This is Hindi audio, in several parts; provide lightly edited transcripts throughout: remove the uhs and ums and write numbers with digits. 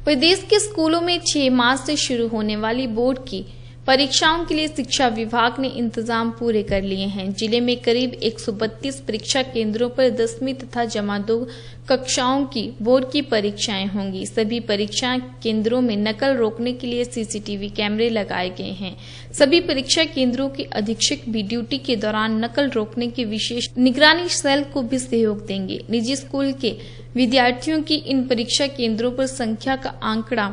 प्रदेश के स्कूलों में 6 मार्च से शुरू होने वाली बोर्ड की परीक्षाओं के लिए शिक्षा विभाग ने इंतजाम पूरे कर लिए हैं। जिले में करीब 132 परीक्षा केंद्रों पर 10वीं तथा जमा 2 कक्षाओं की बोर्ड की परीक्षाएं होंगी। सभी परीक्षा केंद्रों में नकल रोकने के लिए सीसीटीवी कैमरे लगाए गए हैं। सभी परीक्षा केंद्रों के अधीक्षक भी ड्यूटी के दौरान नकल रोकने की विशेष निगरानी सेल को भी सहयोग देंगे। निजी स्कूल के विद्यार्थियों की इन परीक्षा केंद्रों पर संख्या का आंकड़ा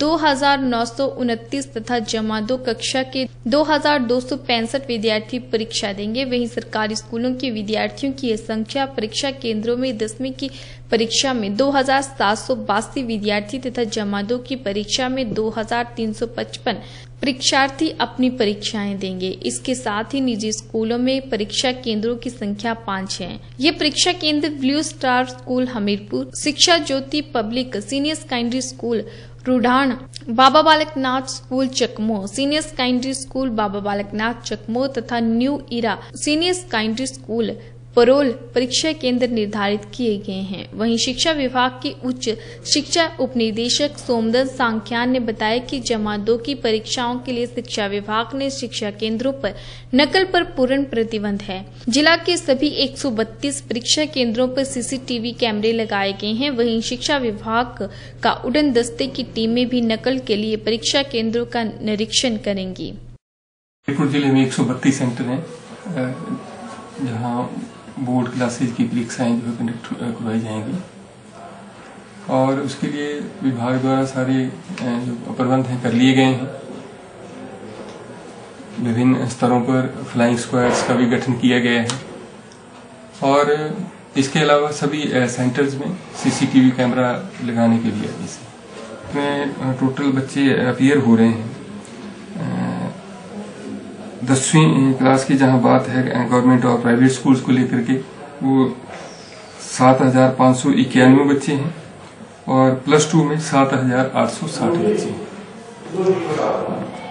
2929 तथा जमा 2 कक्षा के 2265 विद्यार्थी परीक्षा देंगे। वहीं सरकारी स्कूलों के विद्यार्थियों की यह संख्या परीक्षा केंद्रों में 10वीं की परीक्षा में 2782 विद्यार्थी तथा जमा 2 की परीक्षा में 2355 परीक्षार्थी अपनी परीक्षाएं देंगे। इसके साथ ही निजी स्कूलों में परीक्षा केंद्रों की संख्या 5 है। ये परीक्षा केंद्र blue star School Hamirpur, Shiksha Jyoti Public Senior Secondary School Rudhan, Baba Balaknath School Chakmo, Senior Secondary School Baba Balaknath Chakmo तथा New Era Senior Secondary School Parol परीक्षा केंद्र निर्धारित किए गए हैं। वहीं शिक्षा विभाग के उच्च शिक्षा उपनिदेशक सोमदत्त सांख्यान ने बताया कि जमा 2 की परीक्षाओं के लिए शिक्षा विभाग ने शिक्षा केंद्रों पर नकल पर पूर्ण प्रतिबंध है। जिला के सभी 132 परीक्षा केंद्रों पर सीसीटीवी कैमरे लगाए गए हैं। वहीं शिक्षा विभाग का उड़न दस्ते की टीमें भी नकल के लिए परीक्षा केंद्रों का निरीक्षण करेंगी। जिले में 132 सेंटर हैं जहां बोर्ड क्लासेज की परीक्षाएं जो है कंडक्ट करवाई जाएंगी और उसके लिए विभाग द्वारा सारे जो प्रबंध हैं कर लिए गए हैं। विभिन्न स्तरों पर फ्लाइंग स्क्वाड्स का भी गठन किया गया है और इसके अलावा सभी सेंटर्स में सीसीटीवी कैमरा लगाने के लिए इसमें टोटल बच्चे अपीयर हो रहे हैं। 10वीं क्लास की जहां बात है गवर्नमेंट और प्राइवेट स्कूल्स को लेकर के वो 7591 बच्चे हैं और +2 में 7860 बच्चे हैं।